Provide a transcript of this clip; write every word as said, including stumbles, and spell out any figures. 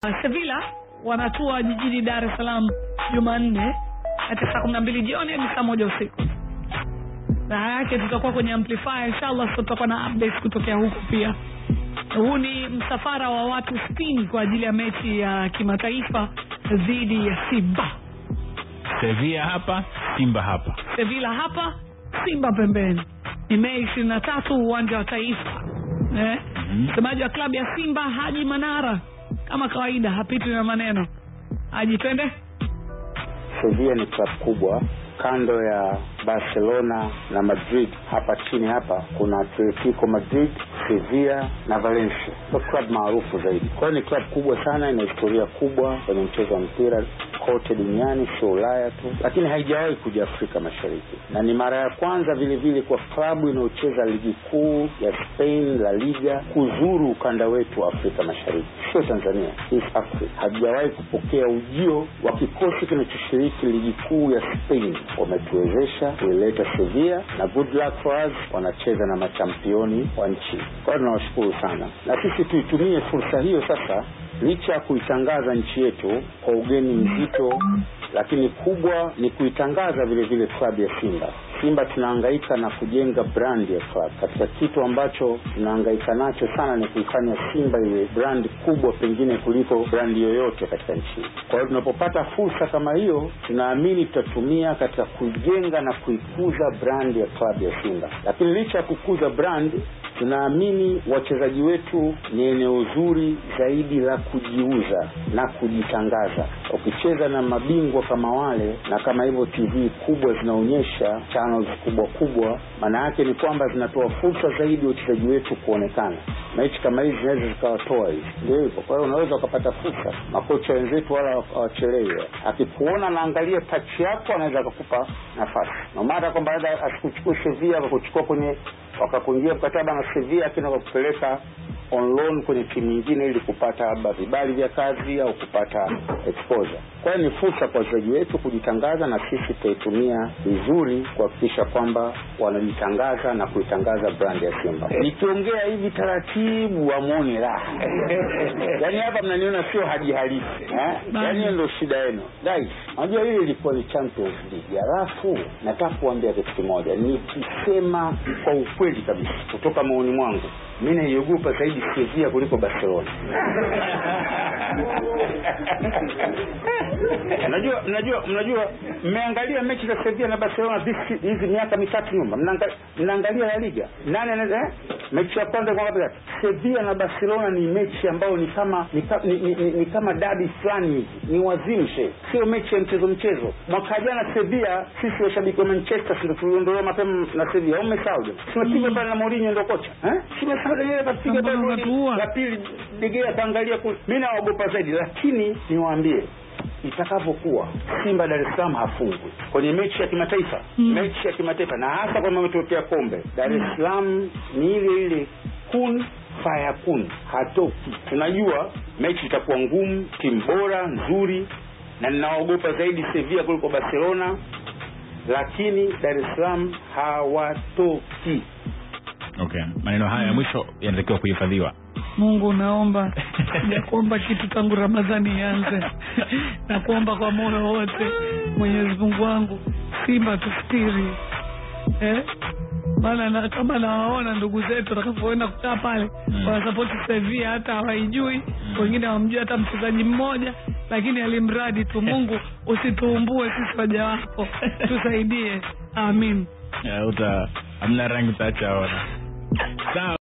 Sevilla wanatua jijini Dar es Salaam Jumanne katika saa kumi na mbili jioni hadi saa moja usiku. Na yake tutakuwa kwenye amplifier, inshallah tutakuwa na updates kutokea huko pia. Huu ni msafara wa watu sitini kwa ajili ya mechi ya kimataifa dhidi ya Simba. Sevilla hapa, Simba hapa. Sevilla hapa, Simba pembeni. Ni Mei ishirini na tatu uwanja wa Taifa. Eh? Msemaji mm-hmm. wa klabu ya Simba Haji Manara kama kawaida hapiti na maneno. Haji, twende. Sevilla ni klabu kubwa kando ya Barcelona na Madrid. Hapa chini hapa kuna Atletico Madrid, Sevilla na Valencia. Kwa klabu maarufu zaidi. Kwa hiyo ni klabu kubwa sana, ina historia kubwa kwenye mchezo wa mpira kote duniani, sio Ulaya tu, lakini haijawahi kuja Afrika Mashariki. Na ni mara ya kwanza vile vile kwa klabu inayocheza ligi kuu ya Spain, La Liga, kuzuru ukanda wetu wa Afrika Mashariki. Sio Tanzania, East Africa. Hajawahi kupokea ujio wa kikosi kinachoshiriki ligi kuu ya Spain. Wametuwezesha kuileta Sevilla na good luck for us, wanacheza na machampioni wa nchi. Kwa hiyo tunawashukuru sana. Na sisi tuitumie fursa hiyo sasa, licha kuitangaza nchi yetu kwa ugeni mzito, lakini kubwa ni kuitangaza vile vile klabu ya Simba. Simba tunahangaika na kujenga brand ya klabu. Katika kitu ambacho tunahangaika nacho sana ni kuifanya Simba iwe brand kubwa pengine kuliko brand yoyote katika nchi. Kwa hiyo tunapopata fursa kama hiyo, tunaamini tutatumia katika kujenga na kuikuza brand ya klabu ya Simba. Lakini licha ya kukuza brand, tunaamini wachezaji wetu ni eneo zuri zaidi la kujiuza na kujitangaza. Ukicheza na mabingwa kama wale na kama hivyo T V kubwa zinaonyesha, channels kubwa kubwa, maana yake ni kwamba zinatoa fursa zaidi wachezaji wetu kuonekana. Mechi kama hizi zinaweza zikawatoa hivi. Ndio hivyo. Kwa hiyo unaweza ukapata fursa. Makocha wenzetu wala hawachelewi. Akikuona naangalia touch yako anaweza kukupa nafasi. Na mara kwamba baada asikuchukue Sevilla akakuchukua kwenye wakakuingia mkataba na Sevilla kina kupeleka on loan kwenye timu nyingine ili kupata vibali vya kazi au kupata exposure. Kwa hiyo ni fursa kwa wachezaji wetu kujitangaza, na sisi tutaitumia vizuri kuhakikisha kwamba wanajitangaza na kuitangaza brand ya Simba. Nikiongea hivi taratibu wamuone raha. Yaani hapa mnaniona sio haji halisi, eh? Yaani ndio shida yenu. Guys, unajua hili ilikuwa ni Champions League. Alafu nataka kuambia kitu kimoja. Nikisema kwa ukweli kabisa kutoka maoni mwangu, mimi naiogopa zaidi Sevilla kuliko Barcelona. Unajua, mnajua, mnajua mmeangalia mechi za Sevilla na Barcelona hizi miaka mitatu nyuma. Mnaangalia mnaangalia La Liga. Nani anaweza eh? Mechi ya kwanza kwa ngapi? Sevilla na Barcelona ni mechi ambayo ni kama ni, ni, ni, ni, ni kama derby fulani hivi. Ni wazimu she. Sio mechi ya mchezo mchezo. Mwaka jana Sevilla, sisi washabiki wa Manchester ndio tuliondolewa mapema na Sevilla. Umesahau? Tunapiga pale na Mourinho ndio kocha. Eh? Tumesahau ile kapiga pale la pili Digea kaangalia kule. Mimi naogopa zaidi, lakini niwaambie itakapokuwa Simba Dar es Salaam hafungwi kwenye mechi ya kimataifa, mm. mechi ya kimataifa na hasa kama umetokea kombe, Dar es Salaam ni ile ile kun fire kun, hatoki. Tunajua mechi itakuwa ngumu, timu bora nzuri, na ninaogopa zaidi Sevilla kuliko Barcelona, lakini Dar es Salaam hawatoki. Okay, maneno haya ya mwisho yanatakiwa kuhifadhiwa. Mungu naomba ya kuomba kitu tangu Ramadhani ianze. Na kuomba kwa moyo wote, Mwenyezi Mungu wangu, Simba tustiri. Eh? Maana na kama nawaona ndugu zetu watakapoenda kukaa pale, mm. kwa support Sevilla hata hawaijui, mm. wengine hawamjui hata mchezaji mmoja, lakini alimradi tu Mungu usituumbue sisi waja wako. Tusaidie. Amin. Ya uta amna rangi tacha ona. Sawa.